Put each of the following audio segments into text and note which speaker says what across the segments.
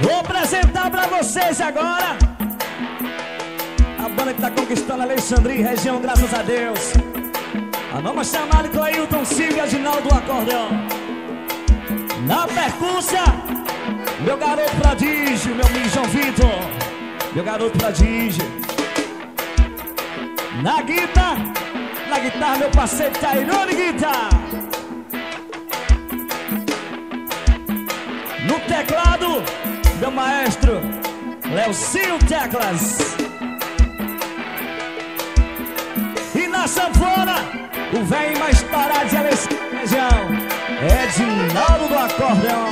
Speaker 1: Vou apresentar pra vocês agora a banda que tá conquistando Alexandria e região, graças a Deus. A nova chamada Cleilton Silva e Aginaldo do acordeão. Na percússia, meu garoto prodígio, meu amigo João Vitor, meu garoto prodígio. Na guitarra, meu parceiro Tairone Guitar. No teclado, meu maestro Leozinho Teclas. E na sanfona, o velho mais parado de Alexandria região, Edinaldo do acordeão.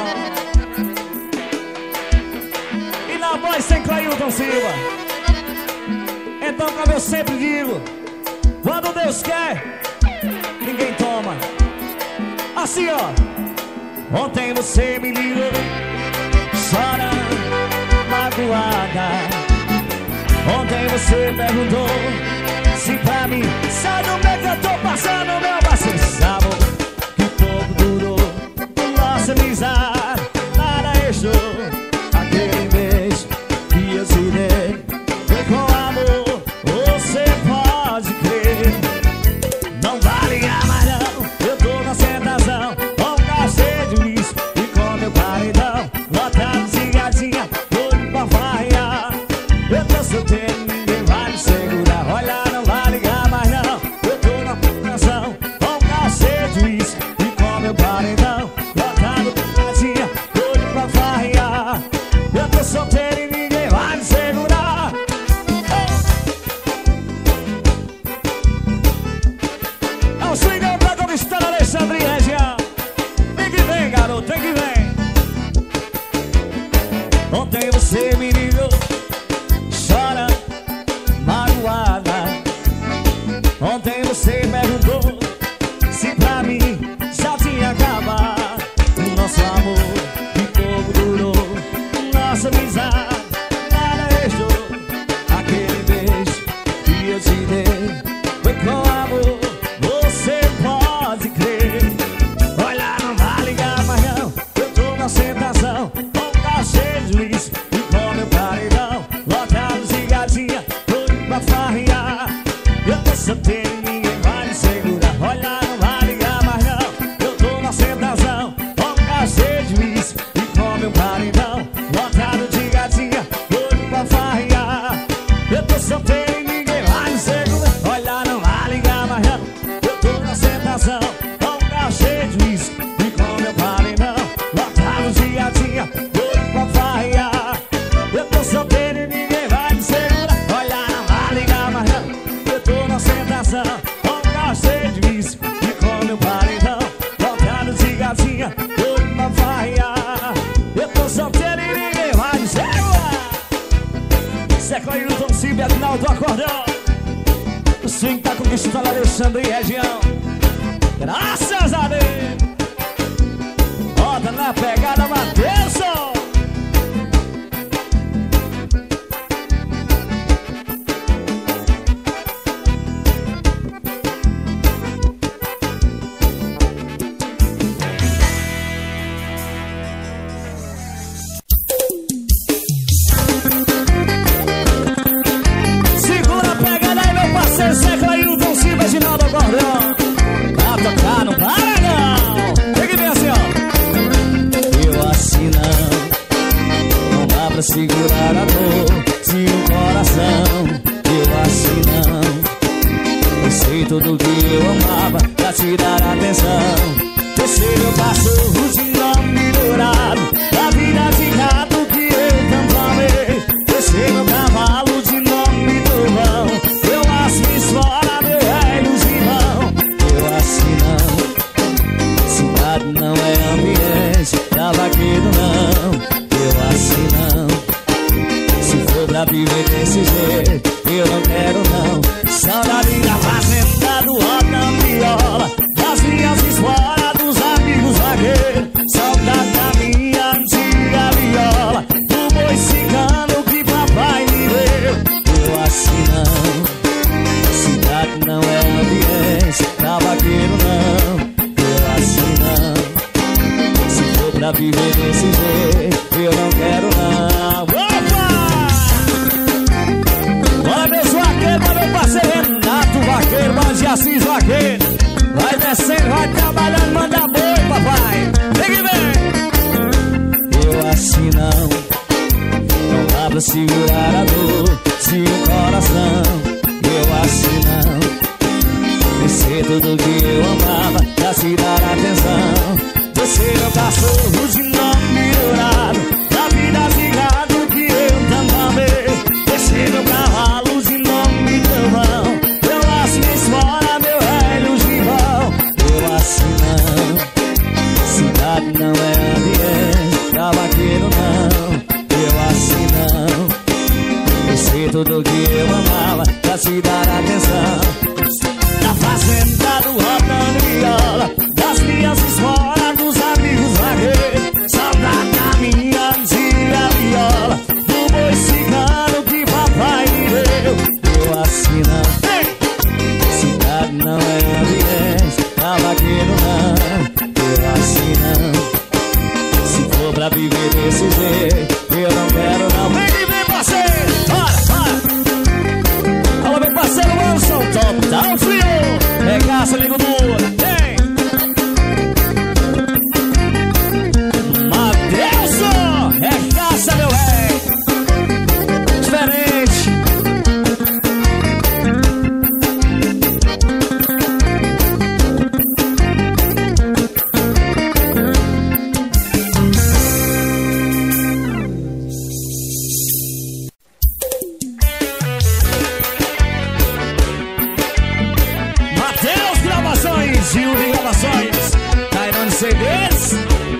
Speaker 1: E na voz sem Cleilton Silva. Então, como eu sempre digo, quando Deus quer, ninguém toma. Assim, ó. Ontem você me ligou, chorando, magoada. Ontem você perguntou se pra mim sabe o que eu tô passando, meu parceiro. Sabe que pouco durou nossa amizade. Nada restou, aquele beijo que eu te dei foi com amor, você pode crer. Não vai ligar mais não, eu tô na sentação, com cacete de lixo e com meu paredão lotado de gatinha, doido pra farrear. Eu tô solteiro, ninguém vai me segurar. Olha, não vai ligar mais não, eu tô na sentação, com cacete de lixo e com meu paredão lotado de gatinha, doido pra farrear. Eu tô solteiro e ninguém vai me segurar. É o swingão pra conquistar Alexandria e região. Vem que vem, garoto, vem que vem. Ontem você me ligou, chora, magoada. Ontem você perguntou se pra mim já tinha acabado o nosso amor, que pouco durou nossa amizade. Nada restou, aquele beijo que eu te dei foi com amor, você pode crer. Olha, não vai ligar mais não, eu tô na sentação, com cachê de lixo e com meu paredão lotado de gatinha, doido pra farrear. Eu tô solteiro e ninguém vai me segurar. Olha, não vai ligar mais não, eu tô na sentação, com cachê de lixo e com meu paredão lotado de gatinha, doido pra farrear. Eu tô solteiro e ninguém vai me segurar. Olha, não vai ligar mais não, eu tô na sentação, com cachê de lixo e com meu paredão lotado de gatinha, doido pra farrear. Eu tô solteiro e ninguém vai me segurar. Olha, não vai ligar mais não, eu tô na sentação, com cachê de lixo e com meu paredão lotado de gatinha, doido pra farrear. Eu tô solteiro e ninguém vai me segurar. Isso é Cleilton Silva e Aginaldo do acordeão. O swing tá conquistando Alexandria e região, graças a Deus. Bota na pegada, Matheus. Segura a pegada aí, meu parceiro, Zé Cleilton Silva e Aginaldo do acordeão. Pra tocar no para não. Tem que ver assim, ó. Eu assim não dá pra segurar a dor de um coração. Eu assim não. Eu sei tudo que eu amava pra te dar atenção. Você meu cachorro de nome melhorado, da vida de gato que eu tanto amei. Você meu cavalo de nome trovão, eu assim fora meu velho gibão. Eu assim não, cidade não é ambiente pra vaqueiro não. Eu assim não, se for pra viver desse jeito, eu não quero não. Saudade da fazenda do roda viola, das minhas escolas, dos amigos pra viver desse jeito, eu não quero não. Opa! Bora meus vaqueiros, bora meu parceiro Renato Vaqueiro, Mano de Assis Vaqueiro. Vai descendo, vai trabalhando, manda boi, papai. Vem que vem. Eu assim não dá pra segurar a dor se o coração. Eu assim não esquecer tudo que eu amava pra se dar atenção. Você meu cachorro de nome melhorado, da vida zigado que eu tanto amei. Você meu cavalo de nome trovão, eu laço minha esfora, meu velho gibão. Eu assim não, cidade não é ambiente pra vaqueiro não. Eu assim não, esquecer tudo que eu amava pra se dar atenção. Na fazenda do rodando viola, das crianças fora, dos amigos vaqueiros. Saudade da minha antiga viola, do boi cigano que papai me deu. Eu assim não, cidade não é ambiente pra vaqueiro não. Eu assim não, se for pra viver desse jeito, eu não quero não. Vem que vem, parceiro, bora. Alô, meu parceiro Wilson, top, tá um frio. Regaça, amigo duro, vem! Matheus, regaça, meu rei! Diferente! Gil de gravações, Cairão de CDs.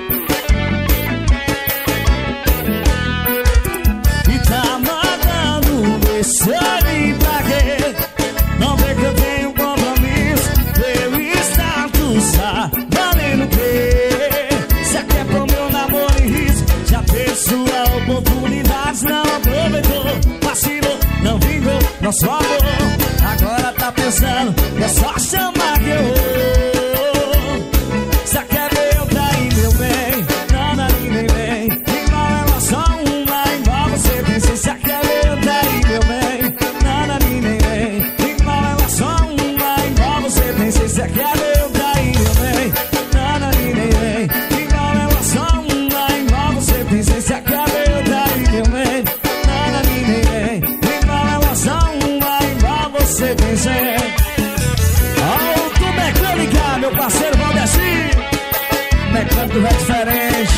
Speaker 1: E tá mandando mensagem pra quê? Não vê que eu tenho compromisso, meu status tá valendo o quê? Cê quer pôr meu namoro em risco, já teve sua oportunidade, não aproveitou, vacilou, não vingou nosso amor. Agora tá pensando, é só chamar que eu vou. Cê quer ver eu trair meu bem? Nada nem vem. Igual ela só uma, igual você pensa. Cê quer ver eu trair meu bem? Nada nem vem. Igual ela só uma, igual você pensa. Cê quer ver eu trair meu bem? Nada nem vem. Igual ela só uma, igual você pensa. Cê quer ver eu trair meu bem? Nada nem vem. Igual ela só uma, igual você pensa. Automecânica, meu parceiro Valdeci. Mecânico é diferente.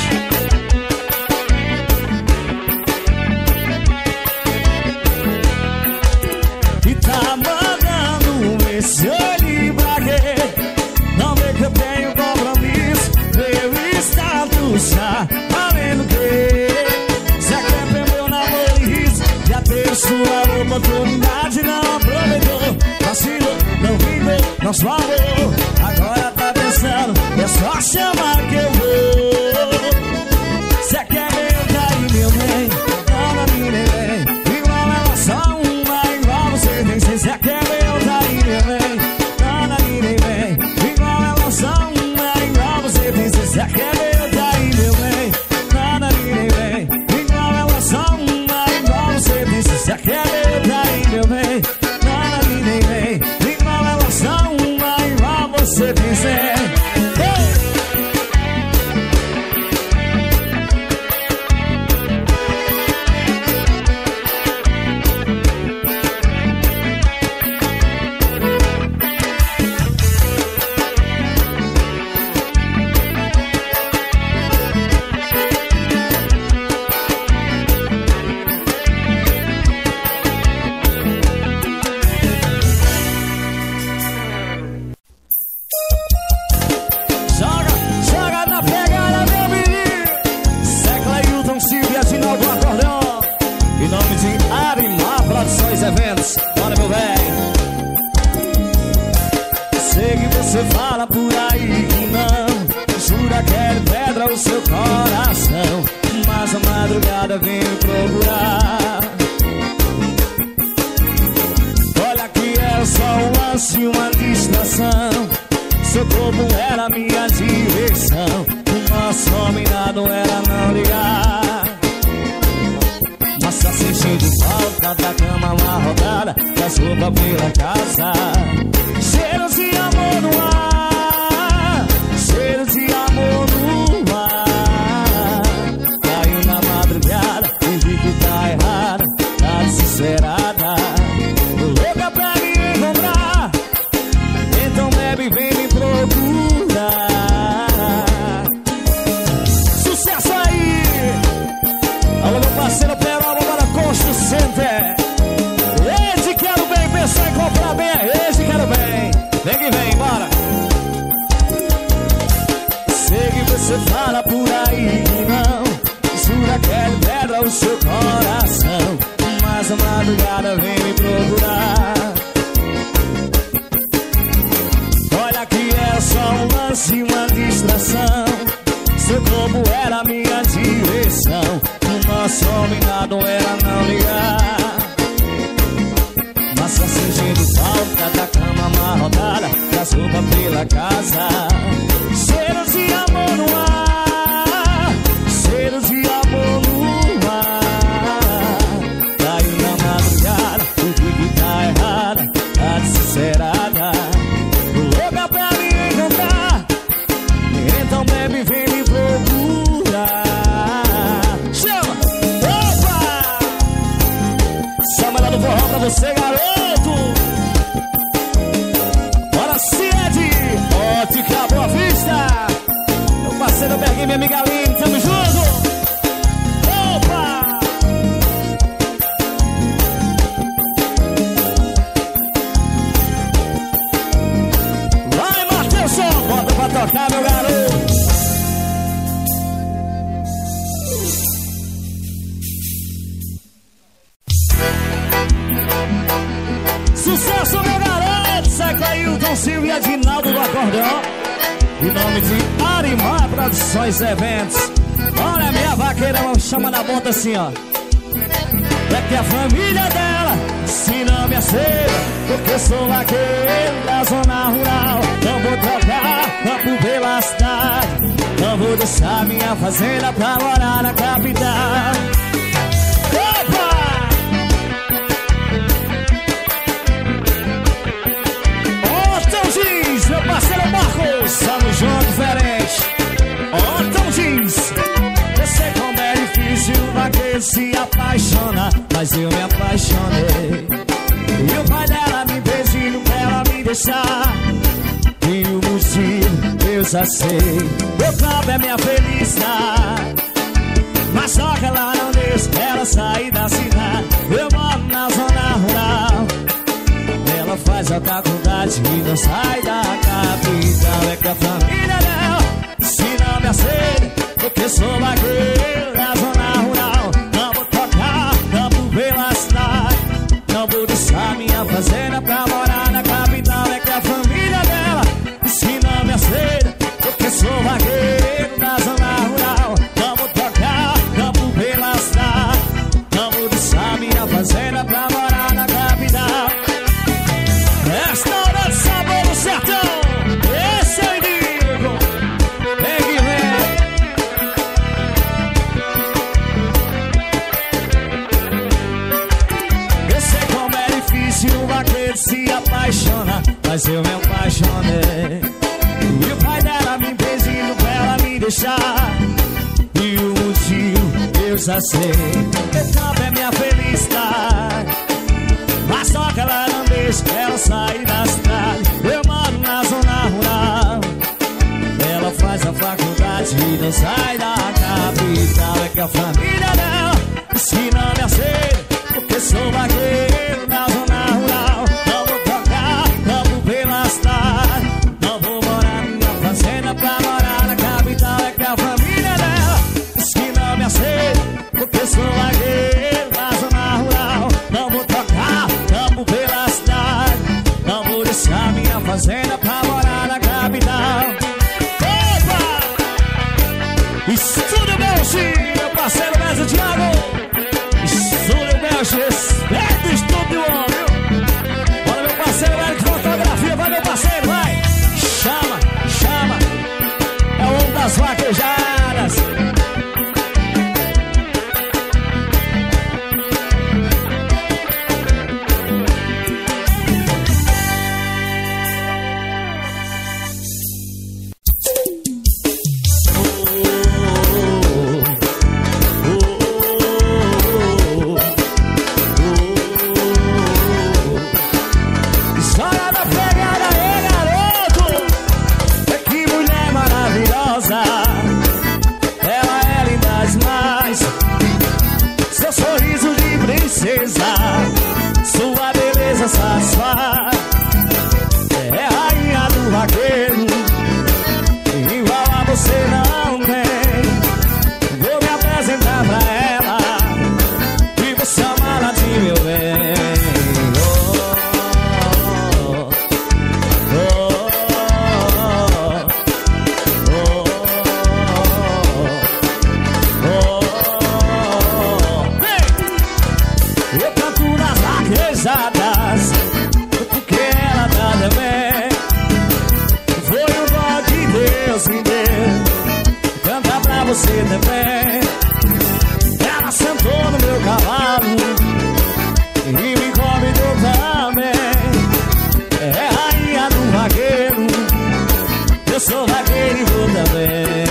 Speaker 1: E tá mandando esse olho pra quê? Não vê que eu tenho compromisso, meu status tá valendo o quê? Cê quer ver meu namoro em risco, já teve sua oportunidade, não aproveitou, vacilou, não vingou nosso amor. Agora tá pensando, é só chamar que eu vou. Cê quer ver eu trair meu bem? Nada me vem. Igual ela só uma, igual você tem. Cê quer ver eu trair meu bem? Nada me vem. Igual ela só uma, igual você tem. Cê quer ver eu trair meu bem? Nada me vem. Igual ela só uma, igual você tem. Cê quer ver eu trair meu bem? Nada me vem. Igual ela só uma, igual você tem. sopa pela casa. Cheiro de amor no ar, cheiro de amor no ar. Caiu na madrugada e vi que tá errada, tá desesperada, louca pra me encontrar. Então bebe, vem me procurar. Sucesso aí! Alô, meu parceiro Peroba para Constru Center. Esse quero bem, pensar em comprar bem. Esse quero bem. Vem que vem, bora. Sei que você fala por aí que não, jura que ele pedra o seu coração, mas a madrugada vem me procurar. Olha que é só um lance, uma distração. Seu corpo era minha direção, o nosso combinado era não ligar. Mas só sentindo falta da cama amarrotada, das roupas pela casa. Cheiro de amor no ar, cheiro de amor no ar. Caiu na madrugada, o que tá errada, tá desesperada, louca pra me encontrar. Então bebe, vem me procurar. Chama! Opa! Chama ela do forró pra você, garoto. Bora, Ciede! Ótica Boa Vista. Meu parceiro Berguinho, minha amiga Aline, tamo junto! Opa! Vai, Matheusson! Bota pra tocar, meu garoto! Sucesso, meu garoto! Sai Cailton, Silvia, Dinaldo do acordeão. Em nome de Arimar Produções e Eventos. Olha a minha vaqueira, chama na ponta assim, ó. É que a família dela se não me aceita, porque sou vaqueiro da zona rural. Não vou trocar campo pela cidade, não vou deixar minha fazenda pra morar na capital. Opa! Meu parceiro Marcos, tamo junto, diferente. Então diz, eu sei como é difícil o vaqueiro se apaixona, mas eu me apaixonei. E o pai dela me pedindo pra ela me deixar, e o motivo eu já sei. Meu campo é minha felicidade, mas só que ela não deixa ela sair da cidade. Eu moro na zona rural, ela faz a faculdade e não sai da capital. É que a família dela se não me aceita, porque sou vaqueiro da zona rural. Não vou tocar campo pela cidade, não vou deixar minha fazenda pra morar na capital. É que a família dela se não me aceita, porque sou vaqueiro da zona rural. Não vou tocar campo pela cidade, não vou deixar minha fazenda pra morar na capital. Restaurante Sabor do Sertão, esse é o inimigo. Vem que vem. Eu sei como é difícil o vaqueiro se apaixona, mas eu me apaixonei. E o pai dela me pedindo pra ela me deixar, e o motivo eu já sei. Meu campo é minha felicidade, mas só que ela não deixa ela sair da cidade. Eu moro na zona rural, ela faz a faculdade e não sai da capital. É que a família dela se não me aceita, porque sou vaqueiro na zona rural. Não vou tocar campo pela cidade, não vou morar na fazenda pra morar na capital. É que a família dela se não me aceita, porque sou vaqueiro na zona rural. Não vou tocar campo pela cidade, não vou deixar minha fazenda pra morar na capital. Opa! Estúdio Belchi, meu parceiro Mestre Thiago. Estúdio Belchi, respeita o estúdio, viu? Bora, meu parceiro Eric, fotografia, vai, meu parceiro, vai! Chama, chama, é o homem das vaquejadas. maravilhosa. Ela é linda demais. Seu sorriso de princesa, sua beleza satisfaz. É a rainha do vaqueiro, igual a você não tem. Vou me apresentar pra ela e vou chamá-la de meu bem. Porque ela tá também. Foi o dom que Deus me deu, canta pra você também. Ela sentou no meu cavalo e me convidou também. É rainha do vaqueiro, eu sou vaqueiro e vou também.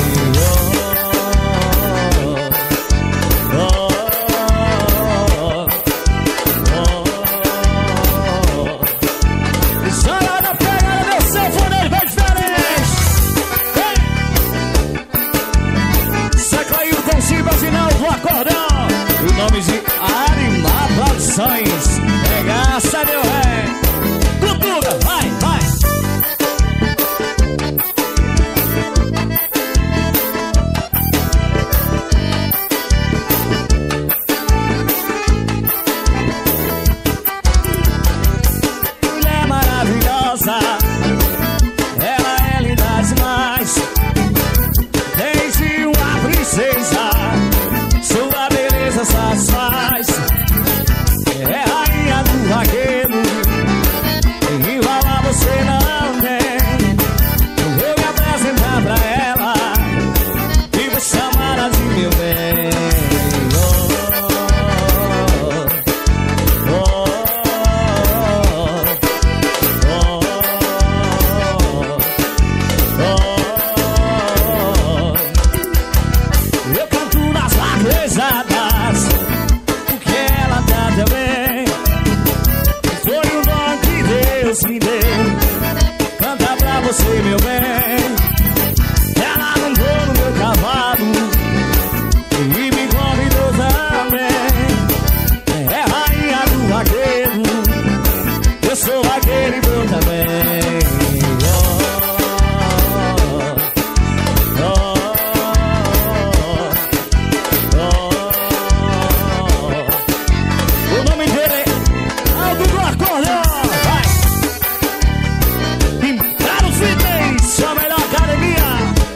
Speaker 1: O nome de Arimar Produções. Regaça, meu rei. Cultura, vai, vai. Mulher maravilhosa, ela é linda demais. Desde uma princesa, sua beleza satisfaz. É rainha do vaqueiro, igual a você não tem. Eu vou me apresentar pra ela e vou chamá-la de meu bem. Eu canto nas vaquejadas, porque ela tá também. Foi o dom que Deus me deu, canta pra você, meu bem. Ela andou no meu cavalo e me convidou também. É rainha do vaqueiro, eu sou vaqueiro e vou também. O nome dele é Aldo do Acordeão. Vai! Império Fitness, sua melhor academia.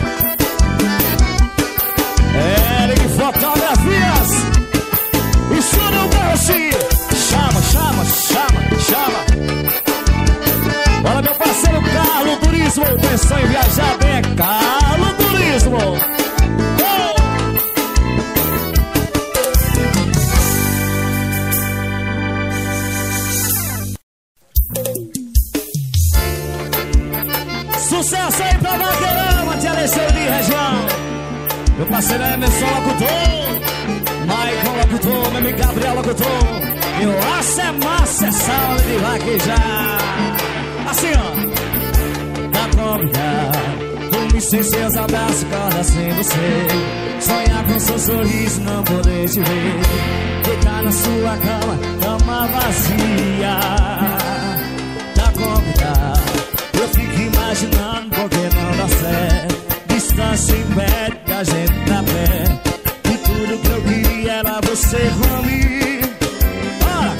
Speaker 1: Eric Fotografias. Estúdio Garcia. Chama, chama, chama, chama. Olha meu parceiro Carlos Turismo. Pensou em viajar bem, é Carlos Turismo. Sucesso aí pra Vaqueirão, Matia Alexandre de região. Meu parceiro Emerson locutor, Maicon locutor, meu amigo Gabriel locutor. Eu acho é massa essa hora de vaquejar. Assim ó. Tá complicado, dormir sem seus abraços, acordar sem você. Sonhar com seu sorriso, não poder te ver. Ficar na sua cama, cama vazia. Tá complicado, eu fico imaginando porque não dá certo. Distância impede que a gente tá perto. E tudo que eu queria era você comigo. Ora!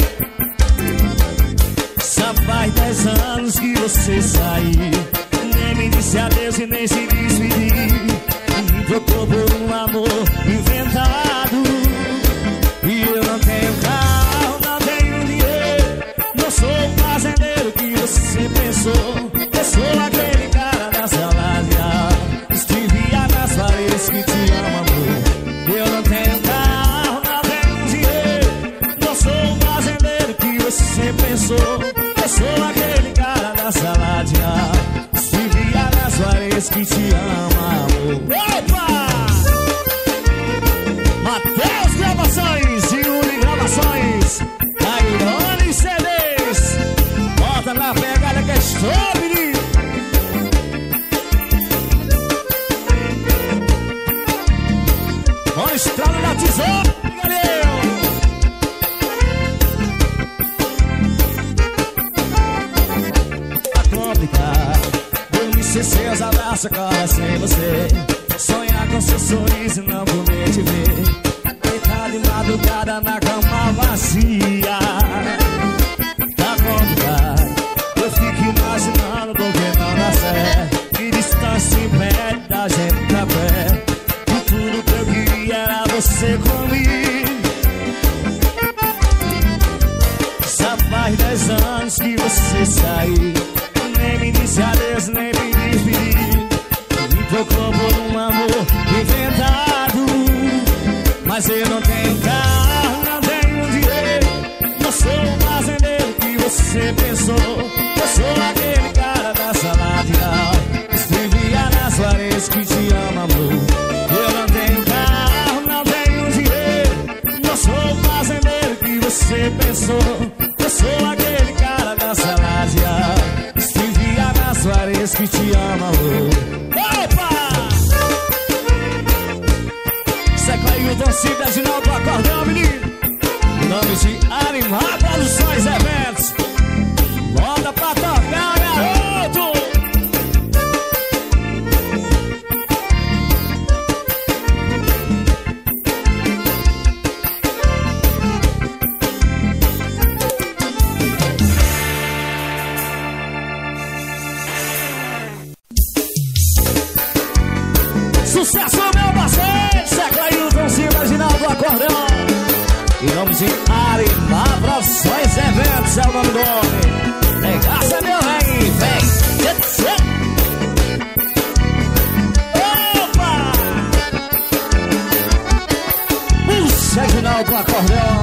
Speaker 1: Já faz 10 anos que você saiu, nem me disse adeus e nem se despediu. Me trocou por um amor inventado. E eu não tenho carro, não tenho dinheiro. Não sou o fazendeiro que você pensou. Eu sou aquele cara da sala de aula, escrevia nas paredes que te amo, amor. Eu não tenho carro, não tenho dinheiro. Não sou o fazendeiro que você pensou. Eu sou aquele cara da sala de aula, escrevia nas paredes que te amo, amor. Opa! Mateus Gravações e Uni Gravações, Tairone CDs. Bota na pegada que é show, menino. estrada da tesoura, tá complicado. Dormir sem seus abraços, acordar sem você. Sonhar com seu sorriso e não poder te ver. Deitar de madrugada na cama vazia. Tá complicado. Eu fico imaginando porque não dá certo. Que distância impede da gente tá perto. E tudo que eu queria era você comigo. Já faz 10 anos que você saiu. Nem me disse adeus, nem me despediu. Me trocou por um amor inventado. Mas eu não tenho carro, não tenho dinheiro. Não sou o fazendeiro que você pensou. Eu sou aquele cara da sala de aula. Escrevia nas paredes que te ama, amor. Eu não tenho carro, não tenho dinheiro. Não sou o fazendeiro que você pensou. Eu sou aquele cara da sala de aula. Escrevia nas paredes que te ama, amor. Opa! Seca aí o Doncilha de novo do acordeão, menino. Em nome de Animar Produções Eventos. Bota pra tocar, garoto! Sucesso, meu parceiro! Seca aí o Doncilha de novo do acordeão. Em nome de Animar Produções Eventos é o nome do homem. Regaça meu rei, vem! Opa! Puxa de novo do acordeão.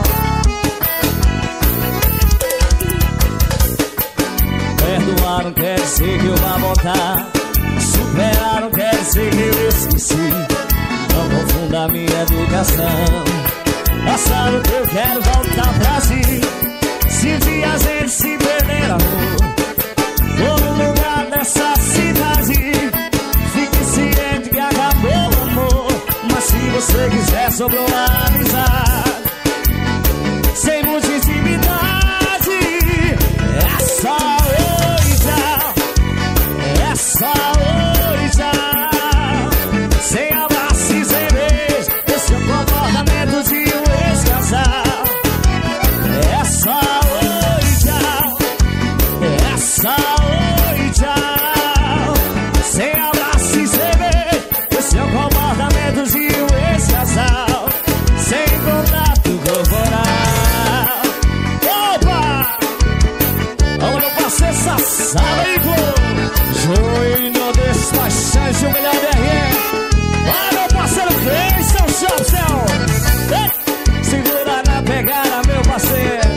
Speaker 1: Perdoar não quer dizer que eu vá voltar. Superar não quer dizer que eu esqueci. Não confunda minha educação. Passado que eu quero voltar pra si. Se um dia a gente se perder, amor, vou no lugar dessa cidade. Fique ciente que acabou o amor. Mas se você quiser, sobrou a amizade. Sem muita intimidade. É só oi, tchau. É só oi, tchau. Sem abraço e sem beijo. Esse é o comportamento de um ex-casal. É só oi, tchau. É só oi, tchau. Sem abraço e sem beijo. Esse é o comportamento de um ex-casal. Sem contato corporal. Opa! Olha meu parceiro Sassaba aí, pô. Joelho despachante, o melhor DRE. Olha meu parceiro Cleison, seu céu. Segura na pegada, meu parceiro.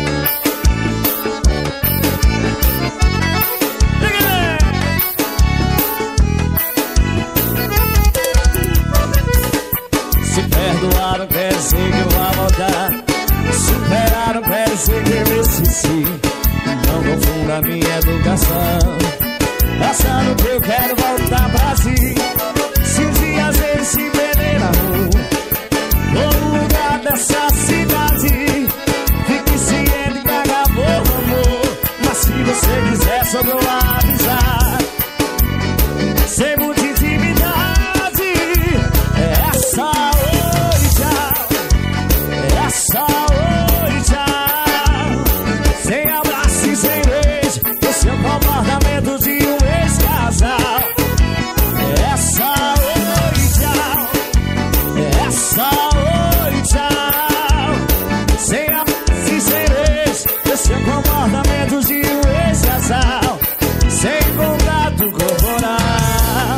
Speaker 1: Se perdoar não quer dizer que eu vá voltar. Superar não quer dizer que eu esqueci. Não confunda minha educação. Passando que eu quero voltar pra si. Se um dia a gente se perder, amor, vou no lugar dessa cidade. Fique ciente que acabou o amor. Mas se você quiser, sobrou a amizade. Sem muita intimidade. É só oi, tchau. É só oi, tchau. Sem abraço e sem beijo. Esse é o comportamento de um ex-casal. É só oi, tchau. É só oi, tchau. Sem abraço e sem beijo. Esse é o comportamento de um ex-casal. Sem contato corporal.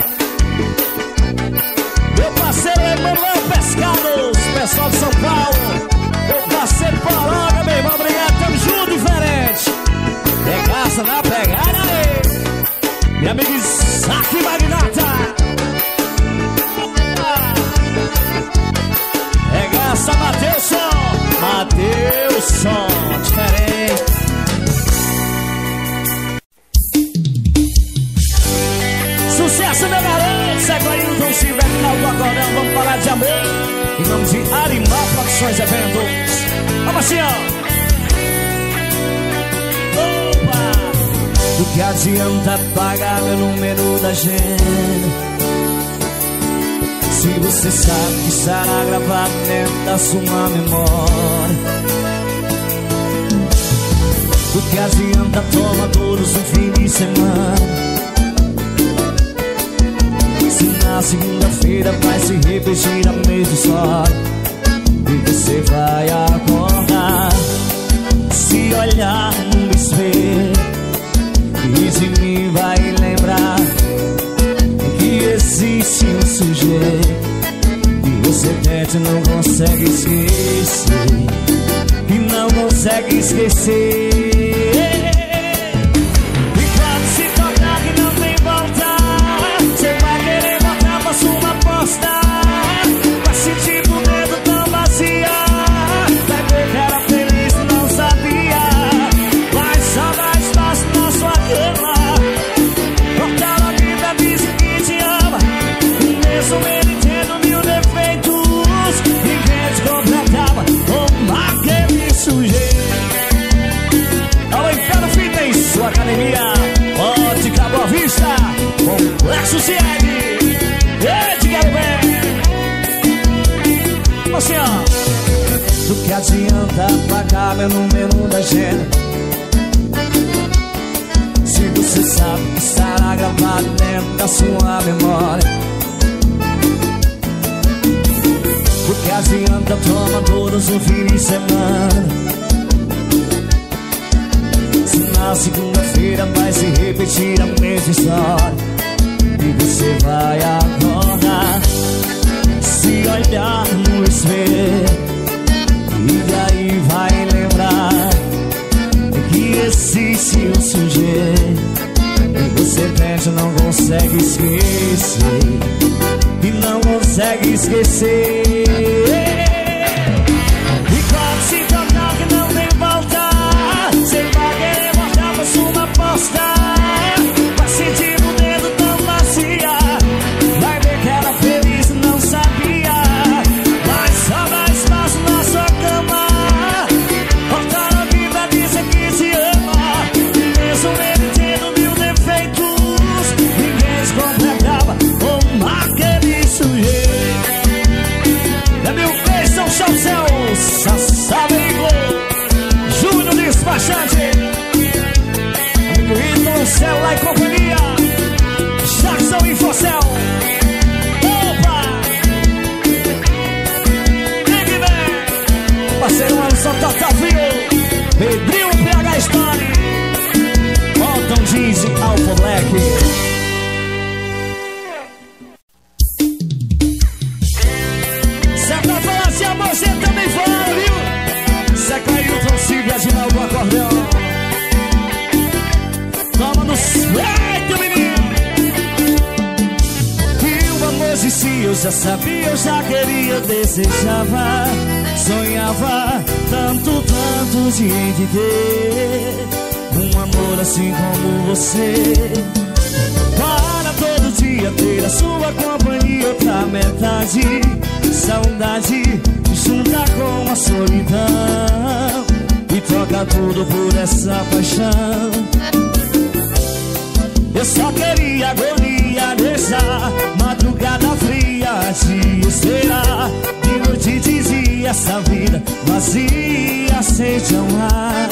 Speaker 1: Meu parceiro Emanuel Pescados, pessoal de São Paulo. Meu parceiro Poronga, meu irmão, obrigado, tamo junto, diferente. Regaça na pegada aí. Minha amiga Isaac Magnata. Regaça Mateusson. Mateusson, diferente. Sucesso, meu garoto. Segue aí o Dom Silva, final do acordão. Vamos falar de amor. Em nome de Produções Eventos. Vamos assim, ó. Opa! Do que adianta pagar meu número da agenda se você sabe que estará gravado dentro da sua memória? Do que adianta tomar todos no fim de semana se na segunda-feira vai se repetir a mesma história? E você vai acordar, se olhar no espelho e de mim vai lembrar que existe um sujeito que você tenta e não consegue esquecer, que não consegue esquecer. E quando se tocar que não tem volta, você vai querer voltar pra sua aposta. Vai sentir o dedo tão vazia, vai ver que era feliz e não sabia. Vai só dar espaço na sua cama, cortar a vida, diz que te ama, mesmo ele tendo mil defeitos. Ninguém te completava como aquele sujeito. Ao Inferno Fitness, sua academia, Ótica Boa Vista, Complexo Cied. Edgar Bem. Assim, ó. Do que adianta pagar meu número da agenda se você sabe que estará gravado dentro da sua memória? Do que adianta tomar todos no fim de semana se na segunda-feira vai se repetir a mesma história? E você vai acordar, se olhar no espelho e aí vai lembrar que existe um sujeito que você tenta e não consegue esquecer, e não consegue esquecer. E quando se tocar que não tem volta, você vai querer voltar pra sua aposta. Vai sentir o dedo tão vazia, vai ver que era feliz e não sabia. Vai só dar espaço na sua cama, cortar a vida, dizer que te ama, mesmo ele tendo mil defeitos. Ninguém se completava como aquele sujeito. É meu beijo, São Chaucel, Sassaberigo, Júnior Despachante, amigo Ítalo, Celular e Companhia, Jackson Infocel. Opa! Big Man, parceiro Anderson Totavio, Pedrinho PH Story, Bottom Jeans, Alfa Black. Você também fala, viu? Seca Ailton, Silvia, Ginaldo, acordeão. Toma no peito, menino. Que o amor existia, eu já sabia, eu já queria, eu desejava, sonhava tanto, tanto de ter um amor assim como você, para todo dia ter a sua companhia, outra metade, saudade junta com a solidão e troca tudo por essa paixão. Eu só queria agonia deixar madrugada fria te esperar, de noite dizia essa vida vazia sem te amar.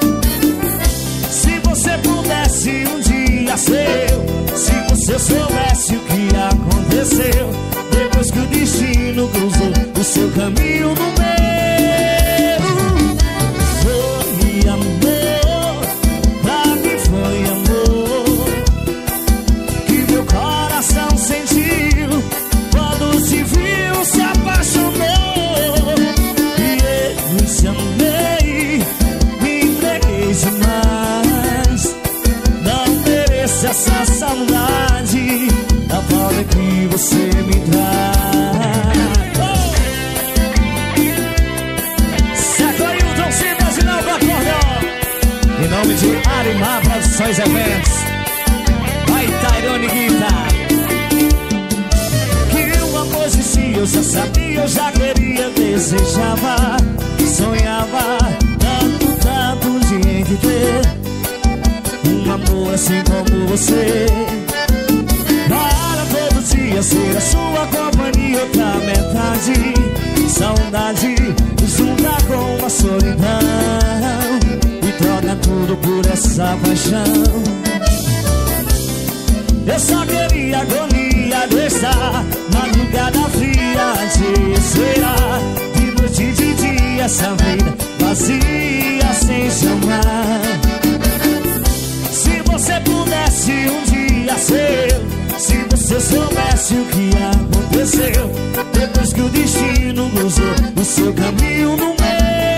Speaker 1: Se você pudesse um dia ser eu, se você soubesse o que aconteceu depois que o destino cruzou o seu caminho no meu. Foi amor, pra mim foi amor, que meu coração sentiu quando te viu, se apaixonou. E eu te amei, me entreguei demais, não mereço essa saudade da falta que você me traz. Seca Ailton, Silvia, Ginaldo, acordeão. Em nome de Arimar Produções Eventos, vai Tairone Guitar. Que o amor existia, eu já sabia, eu já queria, dia desejava, sonhava tanto de ter um amor assim como você. Para todo dia ser a sua companhia, outra metade, saudade junta com a solidão e troca tudo por essa paixão. Eu só queria agonia dessa madrugada fria de esperar, de noite e de dia, essa vida vazia sem chamar. Se você pudesse um dia ser, se você soubesse o que aconteceu depois que o destino cruzou o seu caminho no meu.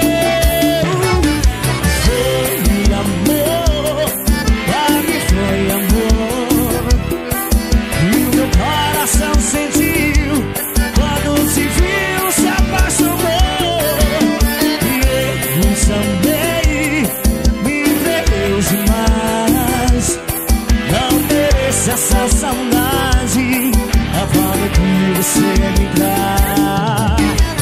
Speaker 1: Foi amor, pra mim foi amor, e o meu coração sentiu quando te viu, se apaixonou. E eu amei, me entreguei demais, não mereço essa saudade, a forma que você me dá.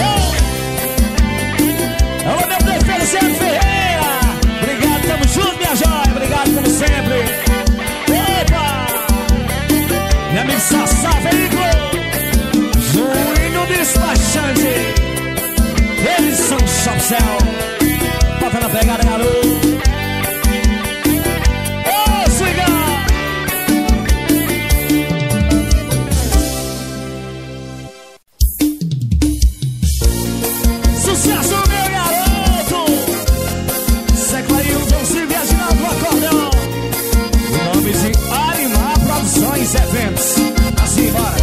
Speaker 1: Alô, meu prefeito Sérgio Ferreira, obrigado, tamo junto, minha joia, obrigado como sempre. Opa! Meu amigo Sassá Veículo, Juninho Despachante, eles são Shopcel. Bota na pegada, garoto. Ô, siga! Sucesso, meu garoto! Seco aí o Dom Silvio Aginaldo do acordeão. O nome de Arimar Produções Eventos. Assim, bora!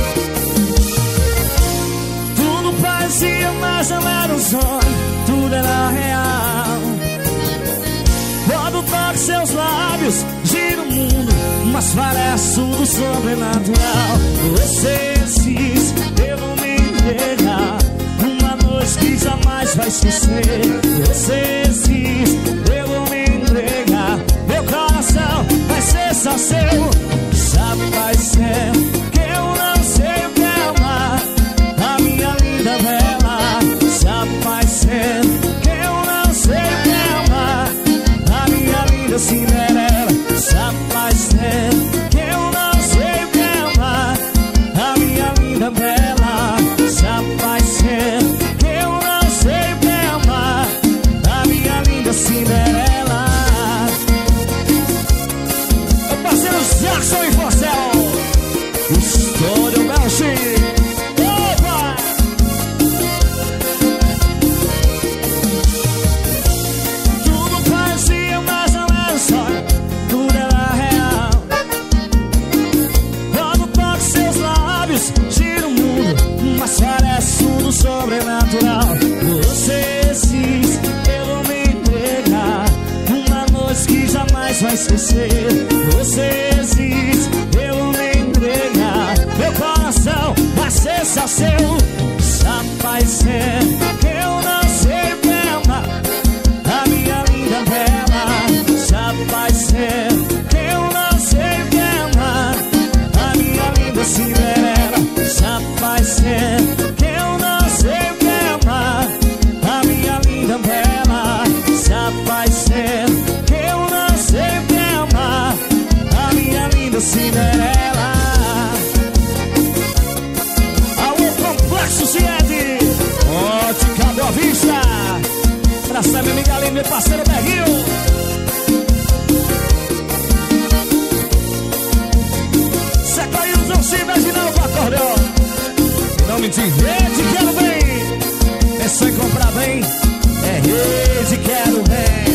Speaker 1: Tudo parecia, mas não era um sonho, tudo era real. Quando toco seus lábios, gira o mundo, mas parece tudo sobrenatural. Você diz, eu vou me entregar, uma noite que jamais vai esquecer. Você diz, eu vou me entregar, meu coração vai ser só seu. Sabe, vai ser que eu não sei o que é amar, a minha linda bela. Sabe, vai ser que eu não sei o que é amar, a minha linda Cinderela. Sabe, vai ser que eu não sei o que é amar, a minha linda bela. Sabe, vai ser que eu não sei o que é amar, a minha linda Cinderela. Meu parceiro Jackson e Forcel, Estúdio Belchi. Opa! Tudo parecia, mas não era um sonho, tudo era real. Quando toco seus lábios, gira o mundo, mas parece tudo sobrenatural. Você diz, eu vou me entregar, uma noite que jamais vai esquecer. Você diz, eu vou me entregar, meu coração vai ser só seu. Sabe, vai ser que eu não sei o que é amar, a minha linda bela. Sabe, vai ser que eu não sei o que é amar, a minha linda Cinderela. Sabe, vai ser que eu não sei o que é amar, a minha linda bela. Sabe, vai ser que eu não sei o que é amar, a minha linda Cinderela. Alô, Complexo Ciede, Ótica Boa Vista, pra ser minha amiga ali, meu parceiro Berguinho. Seca aí o Dom Silvio Aginaldo do acordeão. Em nome de Rede Quero Bem, pensou em comprar bem, é Rede Quero Bem.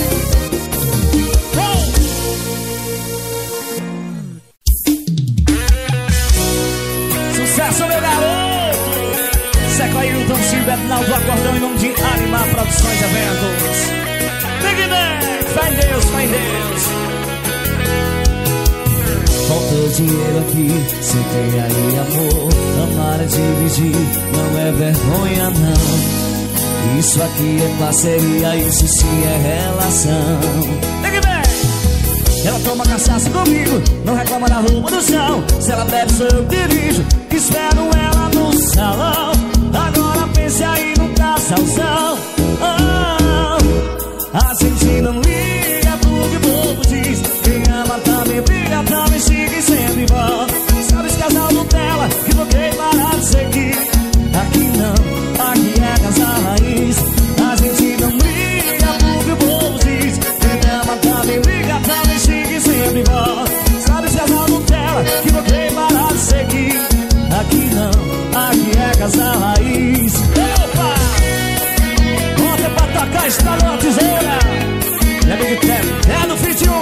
Speaker 1: Sucesso, meu garoto! Seca aí o Dom Silvio Aginaldo do acordeão, em nome de Arimar Produções Eventos. Big Bang, fé em Deus, fé em Deus. Faltou dinheiro aqui, se tem aí amor, amar é dividir, não é vergonha não. Isso aqui é parceria, isso sim é relação. Big Bang! Ela toma cachaça comigo, não reclama na rua do chão. Se ela bebe, sou eu que dirijo, espero ela no salão. Agora pense aí no carro casal raiz. Opa! Conta pra tocar, estralou a tesoura. Meu amigo é no 21.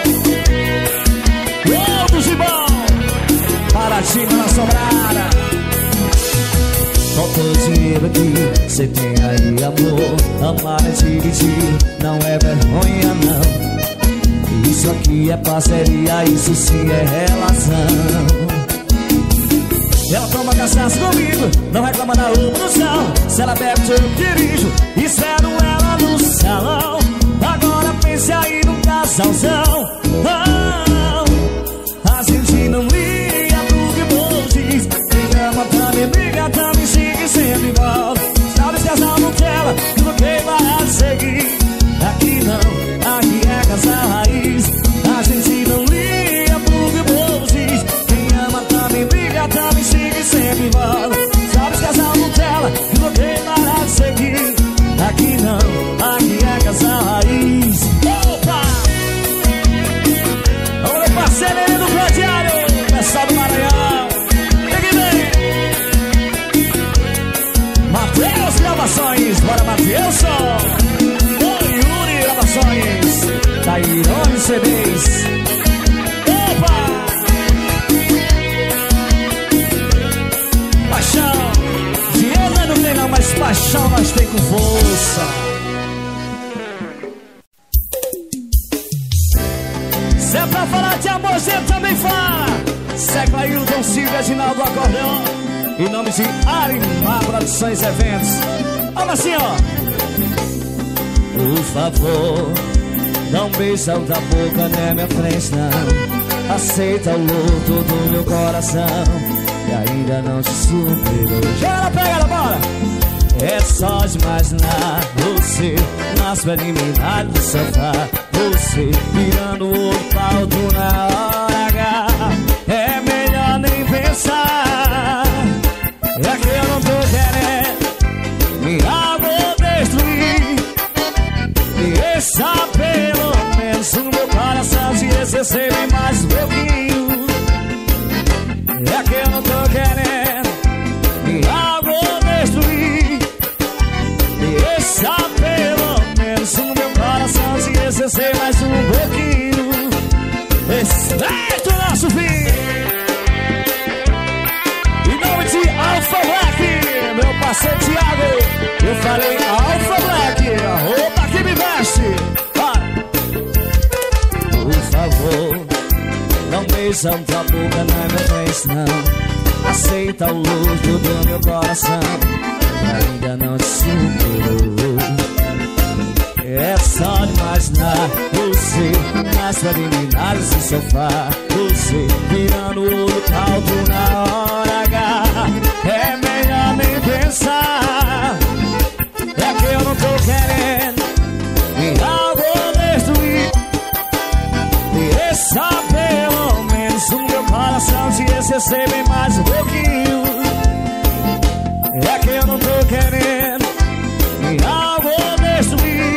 Speaker 1: Todos de bom. Paraty na sobrada. Faltou dinheiro aqui, cê tem aí amor. Amar é dividir, não é vergonha não. Isso aqui é parceria, isso sim é relação. Ela toma cachaça comigo, não reclama da produção. Se ela bebe, eu dirijo, espero ela no salão. Agora pense aí num casalzão. A gente não liga pro que vou diz. Quem ama também briga, também siga sempre igual. Sabe se casal Nutella, tudo que vai seguir. Aqui não, aqui é casal raiz. A gente não liga pro que vou diz. Quem ama também briga, também siga sempre igual. Sabe se casal Nutella, tudo que vai seguir. Aqui não, aqui é casal raiz. Opa! Vamos meu parceiro do Crediário, pessoal do Maranhão. Aqui vem Matheus Gravações, bora Matheusson. Oi, Yuri Gravações, Tairone CDs. Opa! Paixão, dinheiro não tem não, mas paixão nós tem com força. Se é pra falar de amor, você também fala. Segue aí o Dom Silvio Reginaldo Acordeon. Em nome de Arimar Produções e Eventos. Vamos assim, ó. Por favor, não beija da boca na minha frente, não. Aceita o luto do meu coração e ainda não te superou. Chega, pega ela, bora! É só de imaginar você nas preliminares do sofá. Você virando o olho pra outro na hora H. É melhor nem pensar. É que eu não tô querendo me vou destruir. Deixa pelo menos o meu coração se receber mais um pouquinho. É que eu não tô querendo me vou destruir. Deixa pelo menos o meu coração se receber mais um pouquinho. Respeita o nosso fim. Em nome de Alpha Black, meu parceiro Thiago, eu falei Alpha Black, a roupa que me veste. Vai. Por favor, não beija tua boca na minha frente, não. Aceita o luto do meu coração e ainda não te superou. É só de imaginar você nas preliminares do sofá. Você virando o olho caldo na hora H. É melhor nem pensar. É que eu não tô querendo me vou destruir. Deixa pelo menos o meu coração se receber mais um pouquinho. É que eu não tô querendo me vou destruir.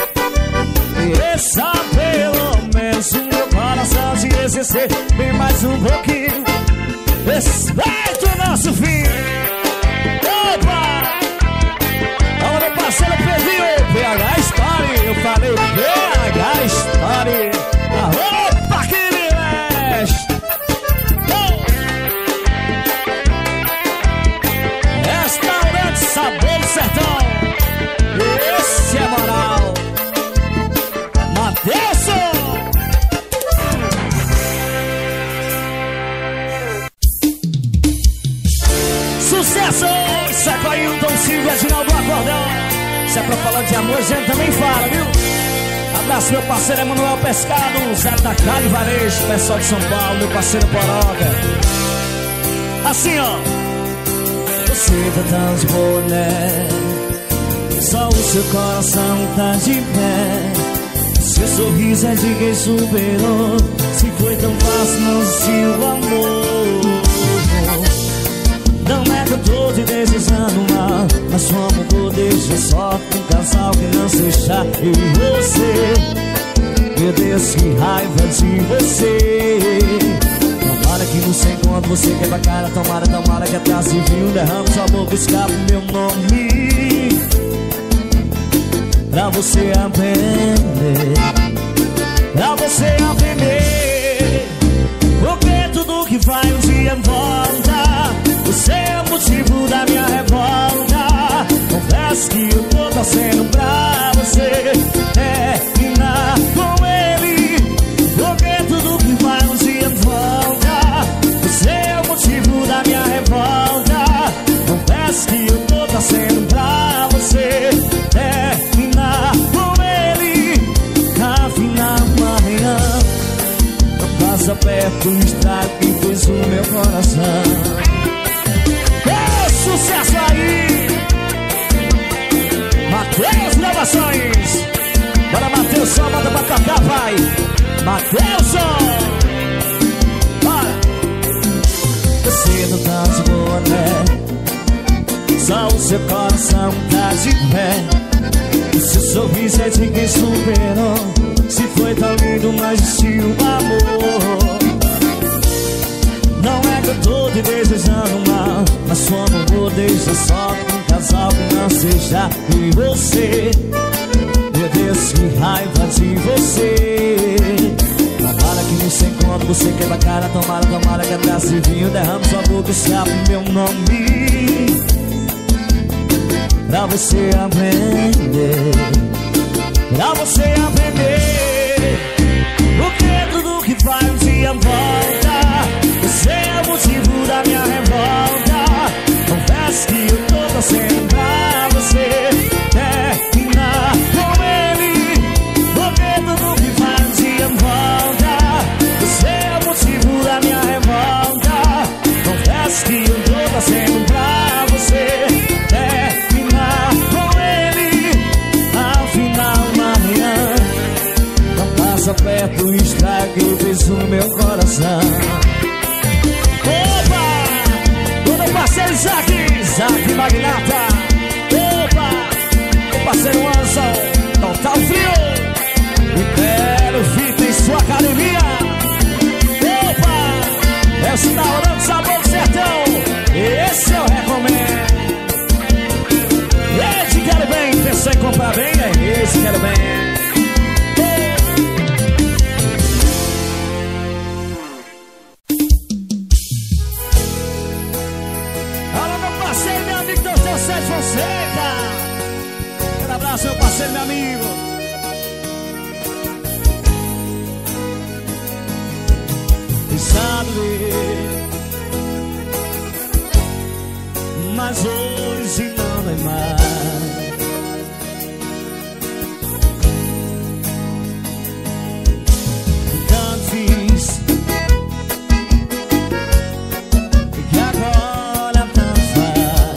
Speaker 1: Deixa pelo menos o meu coração se receber mais um pouquinho. Respeita o nosso fim. Opa! Olha meu parceiro Pedrinho, PH Story. Eu falei PH Story. A roupa que me veste. Restaurante Sabor do Sertão. Esse é moral. Matheusson. Sucesso! Seca aí o Dom Silvio Reginaldo Acordeon. Se é pra falar de amor, a gente também fala, viu? Abraço meu parceiro Emanuel Pescado, Zé da Cali Varejo, pessoal de São Paulo, meu parceiro Poroca. Assim, ó. Você tá tão de boa, né? Só o seu coração tá de pé. Seu sorriso é de quem superou. Se foi tão fácil, não existiu amor. Não é que eu tô te desejando mal, mas como vou deixar só um casal que não seja eu e você. Meu Deus, que raiva de você. Não vale Tomara que no seu encontro você quebra a cara. Tomara, tomara que atrás de vinho derrame sua boca, escapa o meu nome, pra você aprender, pra você aprender. Porque tudo que vai um dia volta. Você é o motivo da minha revolta. Confesso que eu tô torcendo pra você terminar com ele. Porque tudo que vai um dia volta. Você é o motivo da minha revolta. Confesso que eu tô torcendo pra você terminar com ele. Afinal amanhã não passa perto o estrago que fez o meu coração. Sucesso aí, Matheus Gravações. Bora, Matheus, só bota pra tocar, vai. Matheus, bora. Você não tá de boa, né? Só o seu coração tá de pé. O seu sorriso é de quem superou. Se foi tão lindo, mas existiu amor. Não é que eu tô te desejando mal, mas sua amor deixa só um casal que não seja eu e você. Meu Deus, que raiva de você. Tomara que no seu encontro você quebra a cara. Tomara, tomara que atrás de vinho derrame sua boca, escapa o meu nome, pra você aprender, pra você aprender. Porque tudo que vai um dia volta. Você é o motivo da minha revolta. Confesso que eu tô torcendo pra você terminar com ele. Porque tudo que vai um dia volta. Você é o motivo da minha revolta. Confesso que eu tô torcendo pra você terminar com ele. Afinal amanhã não passa perto o estrago que fez o meu coração. Parceiro Isaac Magnata. Opa, o parceiro Anson, Total Frio e Belo Fita em sua academia. Opa, esse tá rolando sabor do sertão. Esse eu recomendo. Esse quero bem, pensou em comprar bem, é esse quero bem. Quero abraço, meu parceiro, meu amigo. E sabe, mas hoje não é mais. Tanto fiz que agora tanto faz.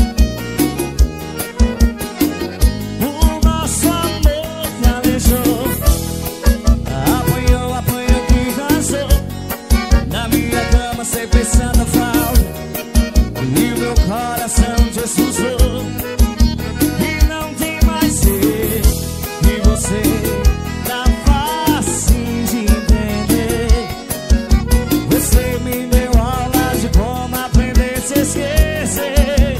Speaker 1: O nosso amor calejou, apanhou que cansou. Na minha cama sempre santa falta, e o meu coração te assustou. E não tem mais ser, e você tá fácil de entender. Você me deu aula de como aprender a se esquecer.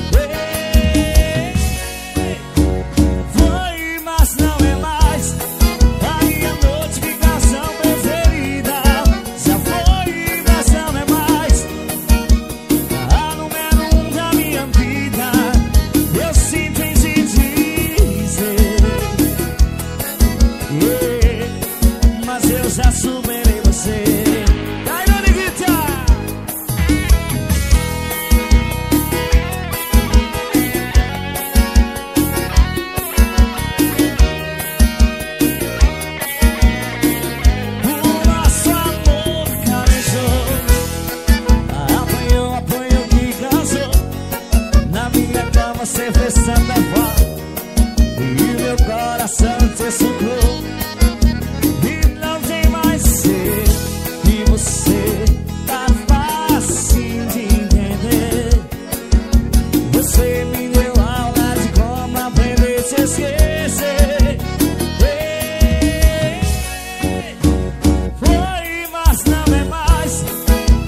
Speaker 1: Foi, mas não é mais a minha notificação preferida. Já foi, mas não é mais a número 1 da minha vida. Eu sinto em te dizer, mas eu já superei você. Dairone Guitar. O nosso amor calejou, apanhou que cansou. Na minha cama sempre santa falta, e meu coração te sucou. E não tem mais ser, e você tá fácil de entender. Você me deu aula de como aprender a se esquecer. Foi, mas não é mais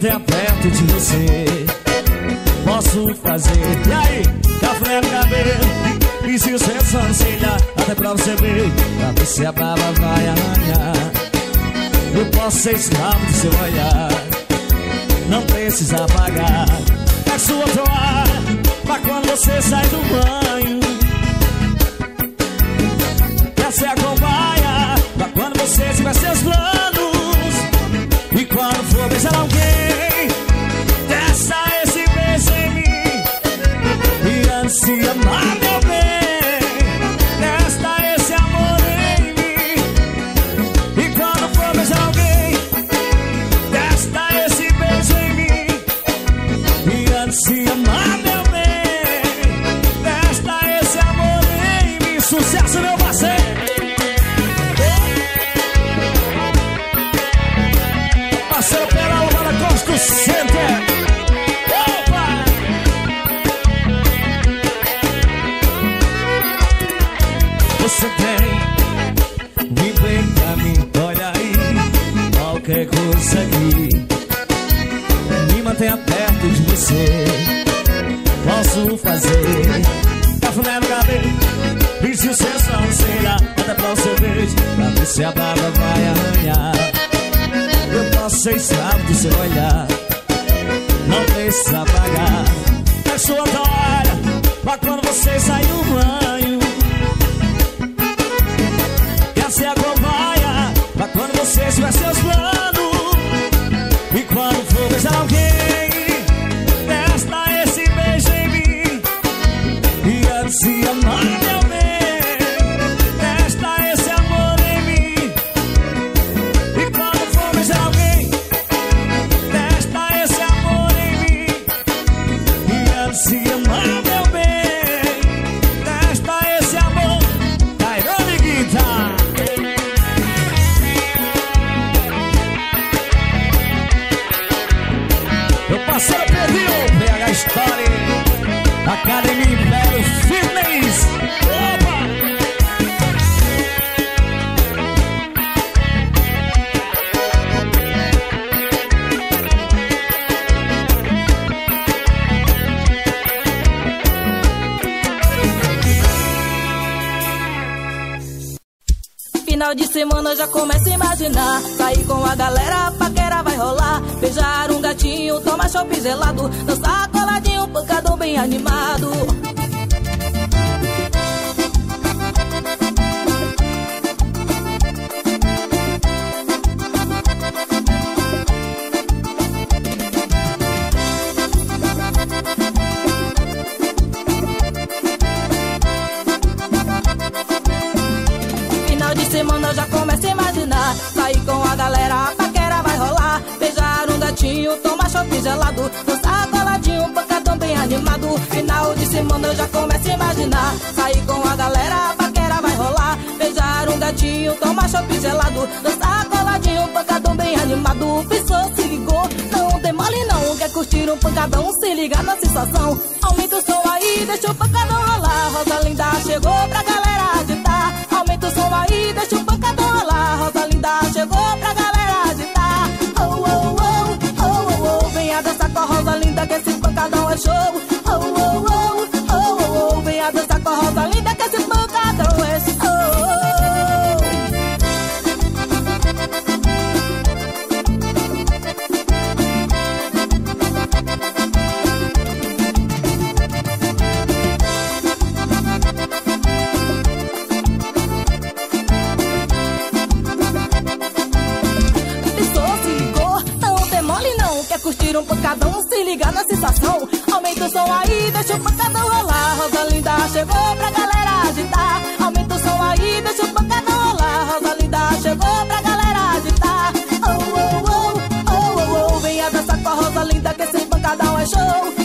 Speaker 1: manter perto de você. Posso fazer, e aí, cafuné no cabelo, e se você sobrancelha, até pra você ver, pra ver se a baba vai arranhar. Eu posso ser escravo do seu olhar, não precisa pagar. É sua toalha, pra quando você sai do banho. Essa é a cobaia, pra quando você tiver seus planos. E quando for beijar alguém, desça esse beijo em mim. E antes de amar meu bem, testa esse amor em mim. E quando for beijar alguém, testa esse beijo em mim. E antes de amar meu bem, testa esse amor em mim. Sucesso, meu parceiro. Parceiro pela Alvara Costa Center. Opa! Você tem de bem pra mim, olha aí, qualquer coisa aqui me mantenha perto de você. Posso fazer cafuné no cabelo, e se o seu sobrancelha, até pra você beijo, pra ver se a baba vai arranhar. Eu posso ser escravo do seu olhar, não precisa pagar. É sua toalha, pra quando você sai do banho. Essa é a cobaia, pra quando você tiver seus planos. E quando for beijar alguém, testa esse beijo em mim. E antes de amar meu bem, testa esse amor em mim. E quando for beijar alguém, testa esse amor em mim. E antes de amar meu bem, testa esse amor. Tairone Guitar. Eu passei a perder, PH Story, Academia Império Fitness. Opa!
Speaker 2: Final de semana eu já começo a imaginar, sair com a galera, a paquera vai rolar. Beijar um gatinho, tomar chopp gelado, dançar coladinho, pancadão bem animado. Final de semana eu já começo a imaginar, sair com a galera, a paquera vai rolar. Beijar um gatinho, tomar chopp gelado, dançar coladinho, pancadão bem animado. Final de semana eu já começo a imaginar, sair com a galera, a paquera vai rolar. Beijar um gatinho, tomar chopp gelado, dançar coladinho, pancadão bem animado. Pensou, se ligou, não tem mole não, quer curtir um pancadão, se liga na sensação. Aumenta o som aí, deixa o pancadão rolar. Rosa Linda chegou pra galera agitar. Aumenta o som aí, deixa o pancadão rolar. Rosa Linda chegou pra galera agitar. Oh, oh, oh, oh, oh, oh. Venha dançar com a Rosa Linda que esse pancadão é show. Oh, oh, oh, oh, oh, oh. Venha dançar com a Rosa Linda que esse pancadão é show. Curtir um pancadão, se liga na sensação. Aumenta o som aí, deixa o pancadão rolar. Rosa Linda chegou pra galera agitar. Aumenta o som aí, deixa o pancadão rolar. Rosa Linda chegou pra galera agitar. Oh, oh, oh, oh, oh, oh. Venha dançar com a Rosa Linda que esse pancadão é show.